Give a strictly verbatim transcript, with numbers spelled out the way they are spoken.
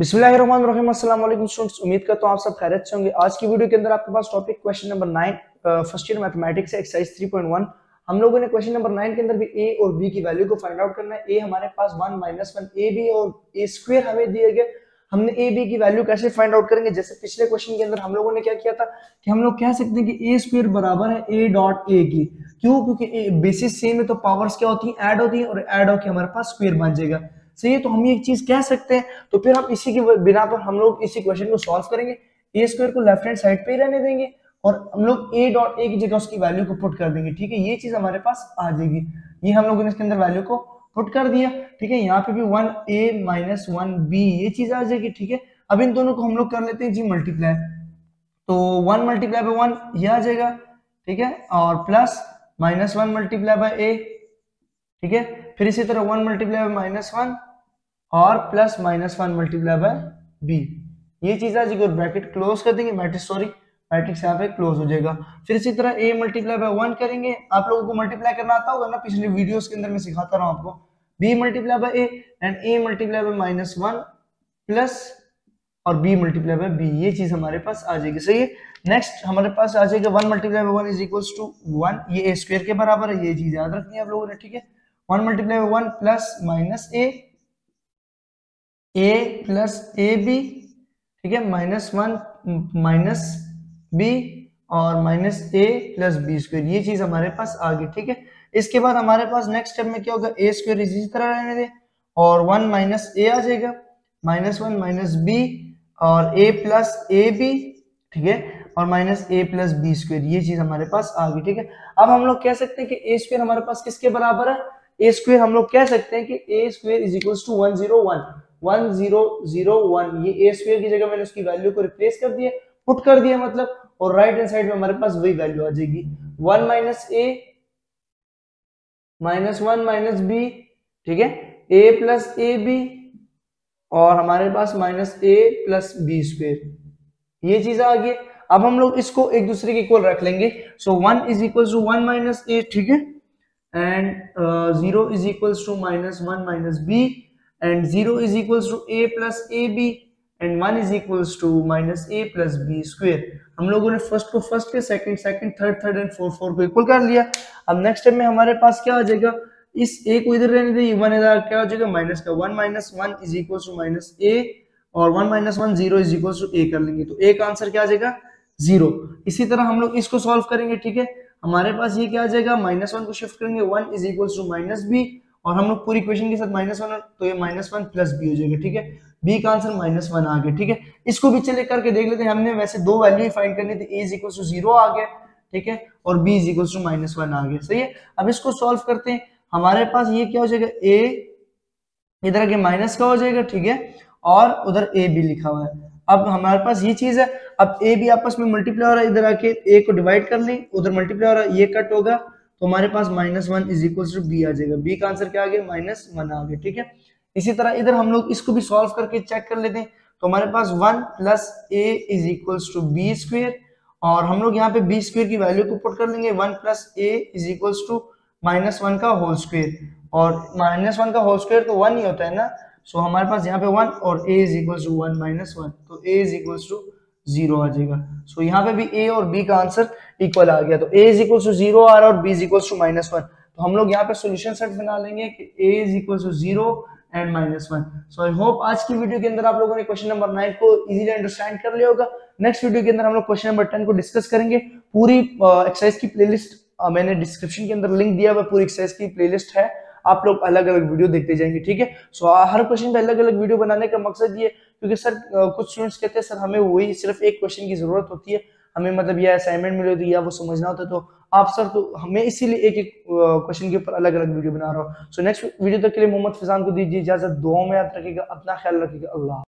बिस्मिल्लाहिर्रहमानिर्रहीम। अस्सलाम वालेकुम स्टूडेंट्स, उम्मीद करता हूँ आप सब खैरियत से होंगे। आज की वीडियो के अंदर आपके पास topic question number nine, first year mathematics है, एक्सरसाइज थ्री पॉइंट वन। हम लोगों ने क्वेश्चन नंबर नाइन के अंदर भी ए और बी की वैल्यू को फाइंड आउट करना है। ए हमारे पास one minus one A B और ए स्क्वायर हमें दिए गए। हमने ए बी की वैल्यू कैसे फाइंड आउट करेंगे? जैसे पिछले क्वेश्चन के अंदर हम लोगों ने क्या किया था कि हम लोग कह सकते हैं कि ए स्क्वायर बराबर है ए डॉट ए की। क्यों? क्योंकि बेसिस सेम है तो पावर्स क्या होती है? ऐड होती है, और ऐड होकर हमारे पास स्क्वायर बन जाएगा। सही है, तो हम ये एक चीज कह सकते हैं। तो फिर हम इसी की बिना पर हम लोग इसी क्वेश्चन को सॉल्व करेंगे। ए स्क्वायर को लेफ्ट हैंड साइड पे ही रहने देंगे और हम लोग ए डॉट ए की जगह उसकी वैल्यू को पुट कर देंगे। ठीक है, ये चीज हमारे पास आ जाएगी। ये हम लोगों ने इसके अंदर वैल्यू को पुट कर दिया। ठीक है, यहाँ पे भी one A minus one B ये चीज आ जाएगी। ठीक है, अब इन दोनों को हम लोग कर लेते हैं जी मल्टीप्लाई। तो वन मल्टीप्लाई बाय वन ये आ जाएगा। ठीक है, और plus minus one multiply by A. ठीक है, फिर इसी तरह one multiply by minus one और plus minus one multiply by B. ये चीज आ जाएगी और ब्रैकेट क्लोज कर देंगे। मैट्रिक्स सॉरी मैट्रिक्स यहाँ पे क्लोज हो जाएगा। फिर इसी तरह ए मल्टीप्लाई बाय वन करेंगे। आप लोगों को मल्टीप्लाई करना आता होगा ना, पिछले वीडियोस के अंदर मैं सिखाता रहा हूँ आपको। B multiply by A and A multiply by minus one plus और बी मल्टीप्लाई बाय बी। ये चीज हमारे पास आ जाएगी। सही है, नेक्स्ट हमारे पास आ जाएगा one multiply by one is equals to one. ये ए स्क्वायर के बराबर है, ये चीज याद रखनी है आप लोगों ने। ठीक है, one multiply by one plus minus A A plus A B. ठीक है, माइनस वन माइनस बी और minus A plus B square. ये चीज हमारे पास आ गई। ठीक है, इसके बाद हमारे पास नेक्स्ट स्टेप में क्या होगा? ए स्क्वायर इसी तरह रहने दे और वन माइनस ए आ जाएगा, माइनस वन माइनस बी और ए प्लस ए बी। ठीक है, और minus A plus B square. ये चीज हमारे पास आ गई। ठीक है, अब हम लोग कह सकते हैं कि ए स्क्वायर हमारे पास किसके बराबर है? ए स्क्वायर हम लोग कह सकते हैं कि A square is equals to one zero one one zero zero one. ये ए स्क्वायर की जगह मैंने उसकी वैल्यू को रिप्लेस कर दिया, पुट कर दिया मतलब, और राइट हैंड साइड में हमारे पास वही वैल्यू आ जाएगी, one minus A minus one minus B. ठीक है, ए प्लस ए बी और हमारे पास minus A plus B square. ये चीज आ गई। अब हम लोग इसको एक दूसरे के इक्वल रख लेंगे। So one is equal to one minus A. ठीक है, and zero is equal to minus one minus B and zero is equals to a plus ab and one is equals to minus a plus b square। हम लोगों ने first को first पे, second second, third third and fourth fourth को equal कर लिया। अब next step में हमारे पास क्या आ जाएगा? इस a को इधर रहने दे, वन इधर क्या हो जाएगा? माइनस का one minus one is equals to minus a और one minus one zero is equals to a कर लेंगे तो a का आंसर क्या आ जाएगा? जीरो। इसी तरह हम लोग इसको सॉल्व करेंगे। ठीक है, हमारे पास ये क्या आ जाएगा? माइनस वन को शिफ्ट करेंगे, one is equals to minus B और हम लोग पूरी इक्वेशन के साथ माइनस वन, तो ये माइनस वन प्लस बी हो जाएगा। ठीक है, बी का आंसर माइनस वन आ गया। ठीक है, इसको भी चले करके देख लेते हैं। हमने वैसे दो वैल्यू फाइंड करनी थी, A is equal to zero आ गया। ठीक है, और B is equal to minus one आ गया। सही है, अब इसको सॉल्व करते हैं। हमारे पास ये क्या हो जाएगा? ए इधर आगे माइनस का हो जाएगा। ठीक है, और उधर ए बी लिखा हुआ है। अब हमारे पास ये चीज है, अब ए बी आपस में मल्टीप्लाई हो रहा है, इधर आके ए को डिवाइड कर ली, उधर मल्टीप्लाई हो रहा है, ये कट होगा तो हमारे पास minus one is equal to B आ जाएगा। बी का आंसर क्या आ गया? माइनस वन आ गया। ठीक है, इसी तरह इधर हम लोग इसको भी सॉल्व करके चेक कर लेते हैं। तो हमारे पास one plus A is equal to B square और हम लोग यहाँ पे बी स्क्वायर की वैल्यू को पुट कर लेंगे, one plus A is equal to minus one का होल स्क्वायर, और माइनस वन का होल स्क्वायर तो वन ही होता है ना। सो हमारे पास यहाँ पे वन और a is equal to one minus one, तो a is equal to zero आ जाएगा। सो so, यहाँ पे भी a और b का आंसर इक्वल आ गया। तो a is equal to zero आ रहा है और b is equal to minus one. तो हम लोग यहाँ पे सॉल्यूशन सेट बना लेंगे कि a is equal to zero and minus one. So I hope आज की वीडियो के अंदर आप लोगों ने क्वेश्चन नंबर नाइन को इजीली अंडरस्टैंड कर लिया होगा। नेक्स्ट वीडियो के अंदर हम लोग क्वेश्चन नंबर टेन को डिस्कस करेंगे। पूरी एक्सरसाइज uh, की प्लेलिस्ट uh, मैंने डिस्क्रिप्शन के अंदर लिंक दिया हुआ, पूरी एक्सरसाइज की प्लेलिस्ट है, आप लोग अलग अलग वीडियो देखते जाएंगे। ठीक है, सो so, हर क्वेश्चन पे अलग अलग वीडियो बनाने का मकसद ये, क्योंकि सर कुछ स्टूडेंट्स कहते हैं सर हमें वही सिर्फ एक क्वेश्चन की जरूरत होती है, हमें मतलब ये असाइनमेंट मिले होती है या वो समझना होता है, तो आप सर तो हमें इसीलिए एक एक क्वेश्चन के ऊपर अलग अलग वीडियो बना रहा हूँ। सो नेक्स्ट वीडियो तक के लिए मोहम्मद फैजान को दीजिए इजाजत। दुआओं में याद रखिएगा, अपना ख्याल रखिएगा। अल्लाह।